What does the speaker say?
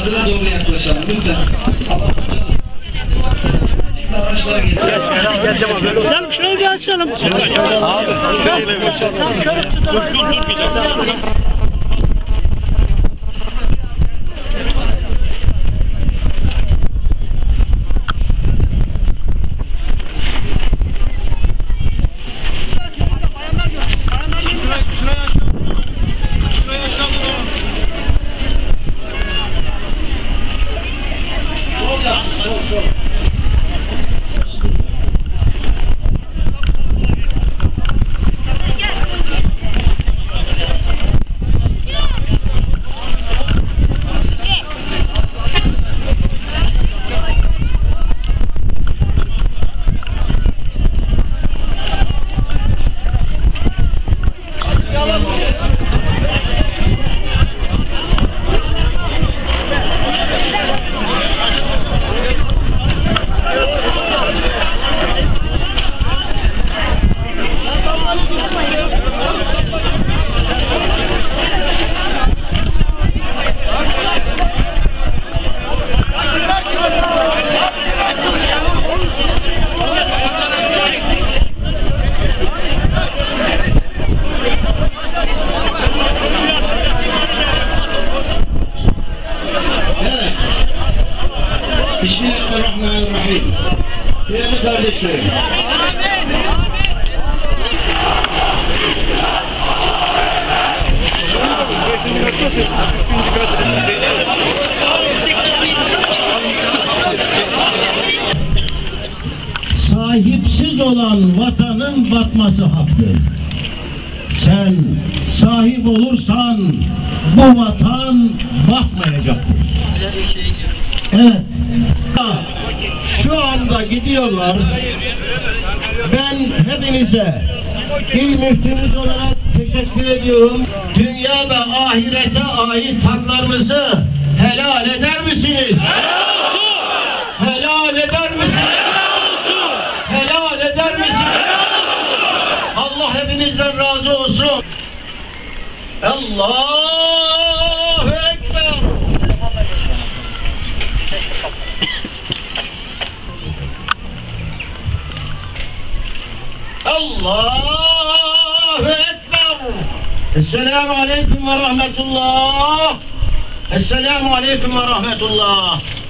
çadıra doğru yaklaşalım lütfen. Aman açalım. Şimdi araçlar geliyor. Canım şöyle bir açalım. Sağ olun. Dur. Bismillahirrahmanirrahim. Değerli kardeşlerim. Sahipsiz olan vatanın batması haktır. Sen sahip olursan bu vatan batmayacaktır. Evet. Şu anda gidiyorlar. Ben hepinize il müftümüz olarak teşekkür ediyorum. Dünya ve ahirete ait haklarınızı helal eder misiniz? Helal olsun! Helal eder misiniz? Helal olsun! Helal eder misiniz? Helal olsun! Allah hepinizden razı olsun. Allahu Ekber! Allahu Ekber. Esselamu Aleyküm ve Rahmetullah. Esselamu Aleyküm ve Rahmetullah.